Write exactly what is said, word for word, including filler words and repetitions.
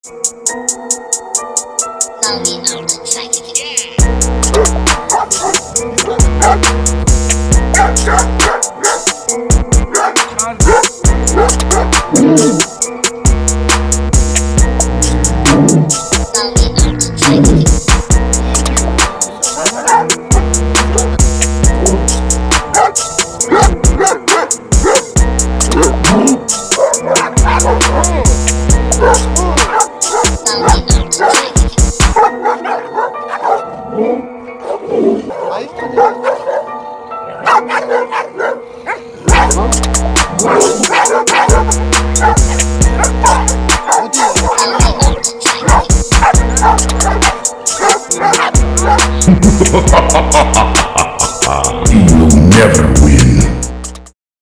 Now we know the track again. Ha ha ha ha!